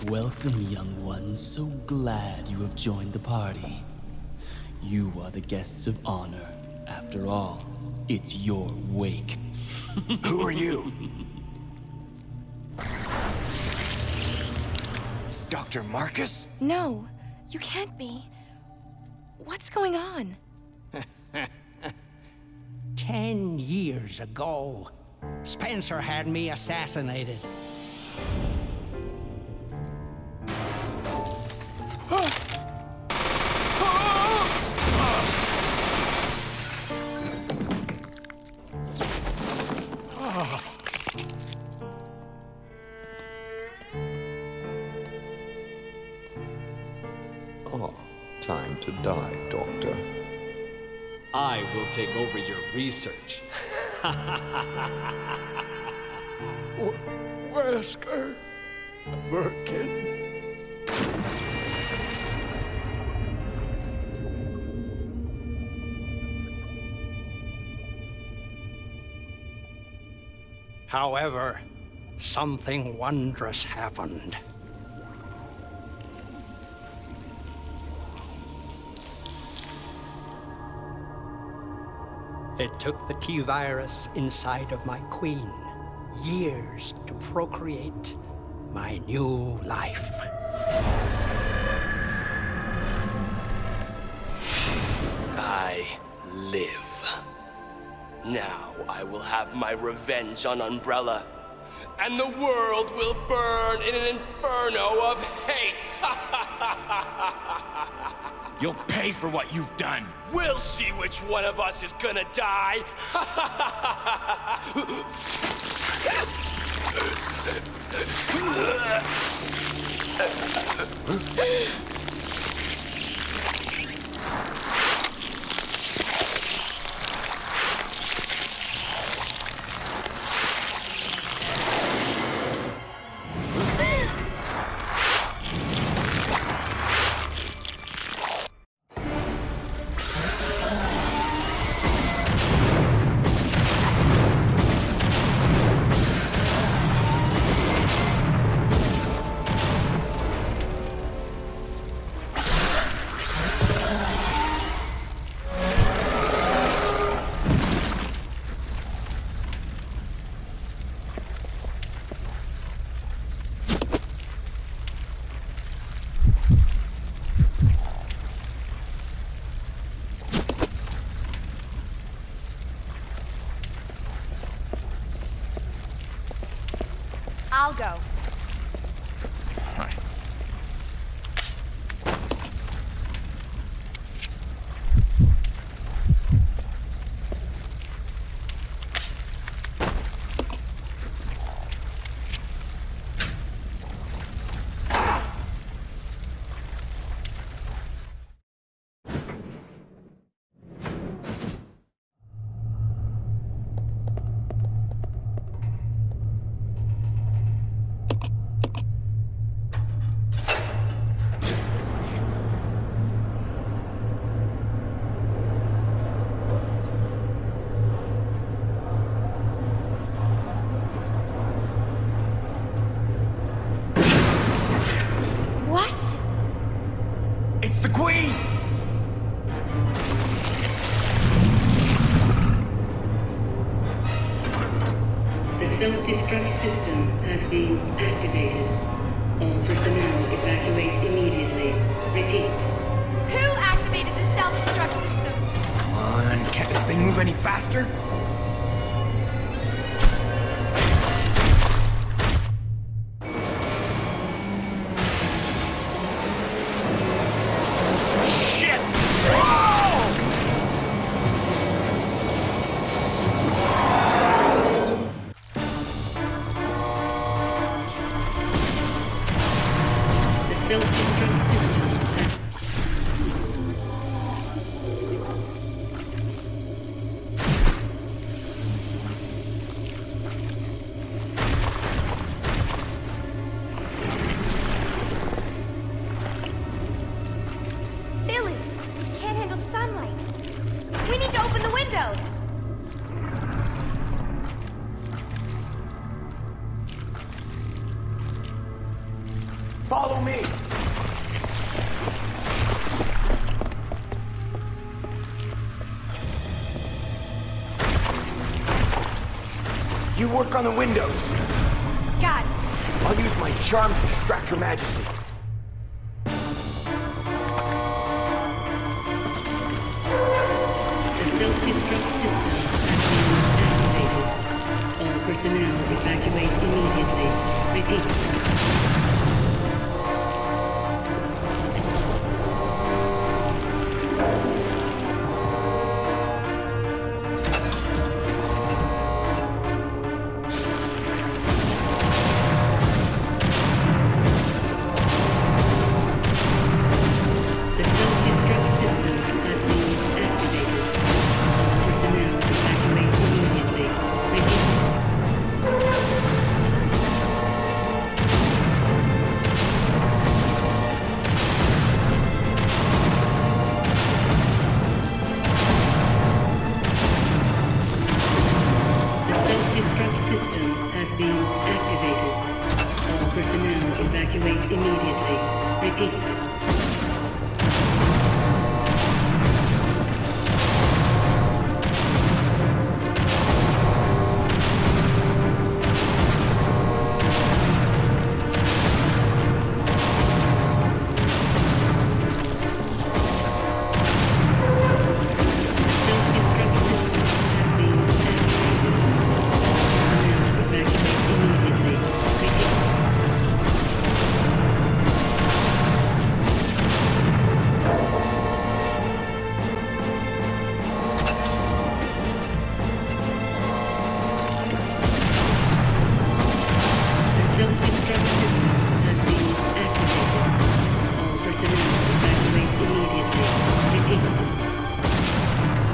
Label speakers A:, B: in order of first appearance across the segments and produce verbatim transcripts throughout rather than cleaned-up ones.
A: Welcome, young one. So glad you have joined the party. You are the guests of honor. After all, it's your wake.
B: Who are you? Doctor Marcus?
C: No, you can't be. What's going on?
D: Ten years ago, Spencer had me assassinated.
E: Oh, time to die, Doctor.
F: I will take over your research.
B: Wesker. Birkin.
D: However, something wondrous happened. It took the T-virus inside of my queen years to procreate my new life.
G: I live. Now I will have my revenge on Umbrella, and the world will burn in an inferno of hate.
B: You'll pay for what you've done.
G: We'll see which one of us is gonna die.
C: I'll go.
B: It's the Queen!
H: The self-destruct system has been activated. All personnel evacuate immediately. Repeat.
C: Who activated the self-destruct system?
B: Come on, can't this thing move any faster?
H: Self-destruct system.
C: Billy, can't handle sunlight. We need to open the windows.
B: Follow me! You work on the windows.
C: Got it.
B: I'll use my charm to distract Her Majesty.
H: The self-destruct system has been activated. All personnel evacuate immediately. Repeat. The self-destruct system has been activated. All personnel evacuate immediately. Repeat. The self-destruct system has been activated. All personnel evacuate immediately. Repeat. Self-destruct system has been activated. Personnel evacuate immediately. Repeat. The self-destruct system has been activated. All personnel evacuate immediately. Repeat.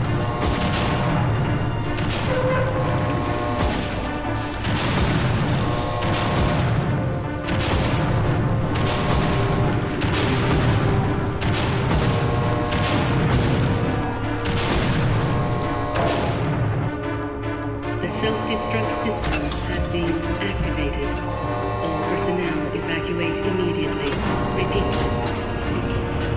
H: The self-destruct system has been activated. All personnel evacuate immediately. Repeat.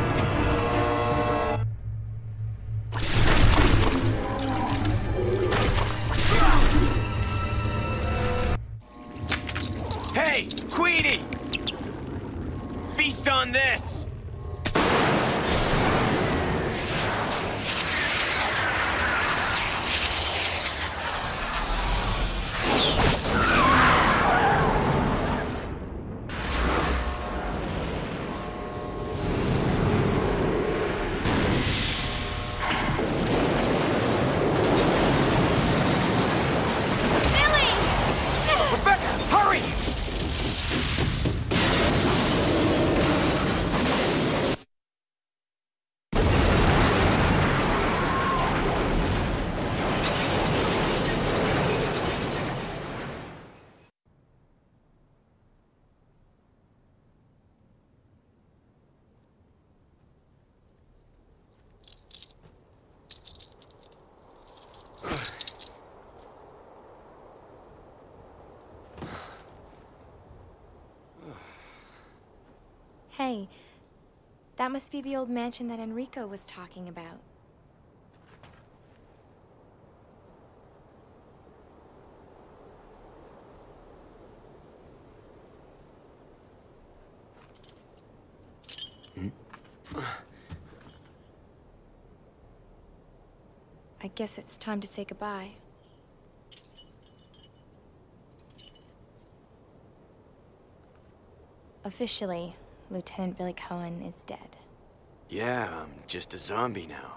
B: Hey, Queenie! Feast on this! Rebecca, hurry!
C: Hey, that must be the old mansion that Enrico was talking about. I guess it's time to say goodbye. Officially, Lieutenant Billy Cohen is dead.
B: Yeah, I'm just a zombie now.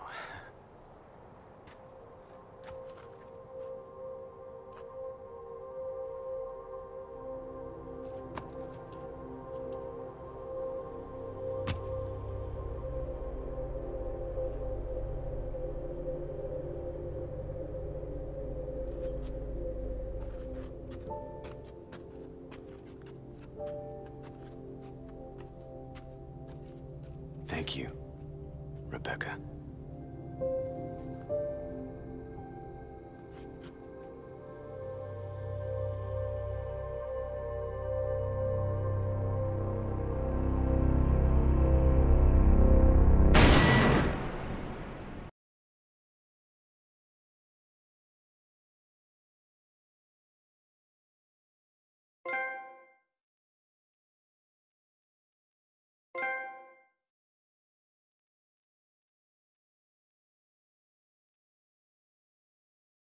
B: Thank you, Rebecca.